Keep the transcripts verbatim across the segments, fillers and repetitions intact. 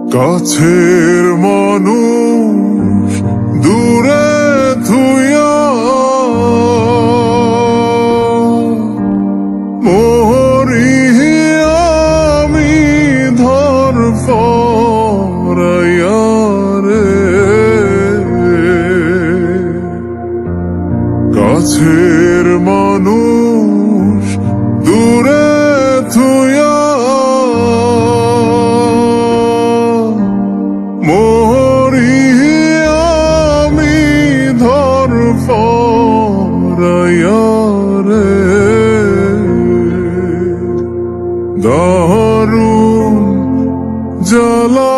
কাছের মানুষ দূরে থুইয়া মরি আমি ধর ফরাইয়া রে। কাছের মানুষ দূরে থুইয়া মরি আমি ধর ফরাইয়া রে। দারুণ জ্বালা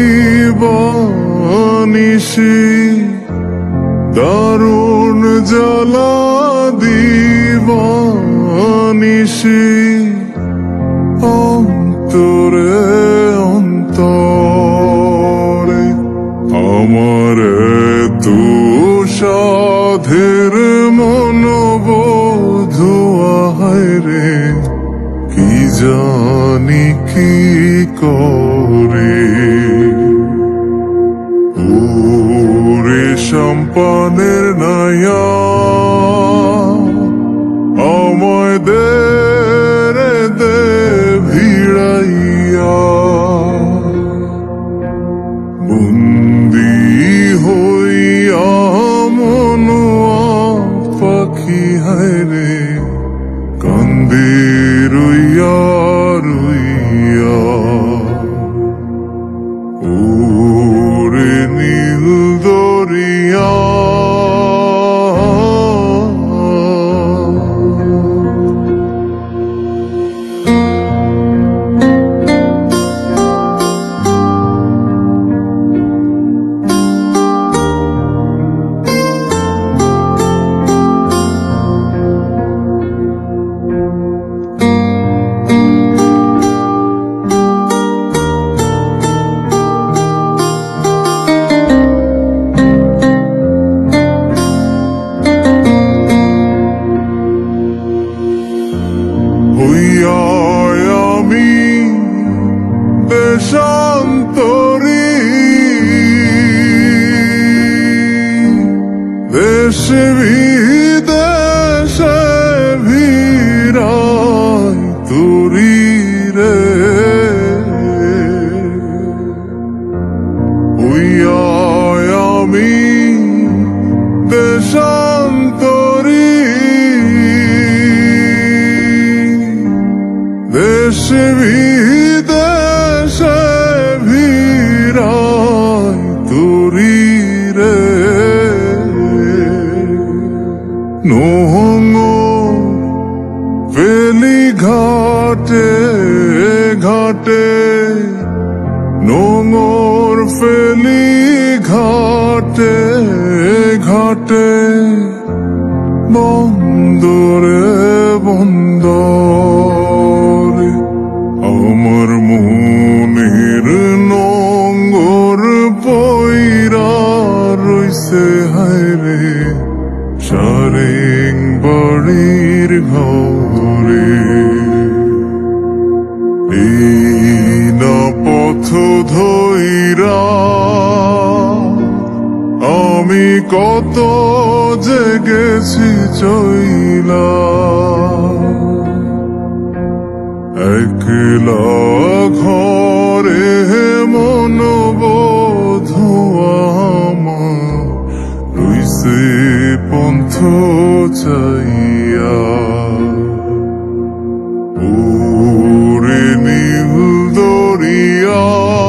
দিবানিশি দারুণ জ্বালা দিবানিশি অন্তরে অন্তরে আমার তু সাধের মনোবোধুয়া রে কি জানি কি করে ওরে সম্পানের নায়া আমায় দে রে দে ভিড়াইয়া বন্দি হইয়া মনোয়া পাখি হায়রে কান্দে রইয়া রইয়া ওরে নীল দরিয়া। আমি দেশান্তরী দেশে বিদেশে ভিড়াই তুরি রে। হইয়া আমি দেশান্তরী দেশে বিদেশে ভিড়াই তুরি রে। নোংর বেলি ঘাটে ঘাটে নোংর ফেলি ঘাটে ঘাটে বন্দরে বন্দরে আমার মনের নোংর পইরা রইছে হায়রে সারেং বাড়ির ঘরে। এই না পথ ধইরা আমি কত জেগেছি চইলা একলা ঘরে মনোবোধুয়া আমার রইছে পন্থ চাইয়া। ওরে নীল দরিয়া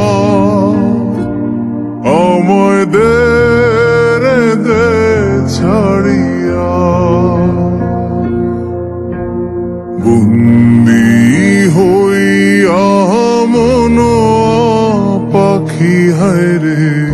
আমায় দে রে দে ছাড়িয়া বন্দি হইয়া মনোয়া পাখি হায়রে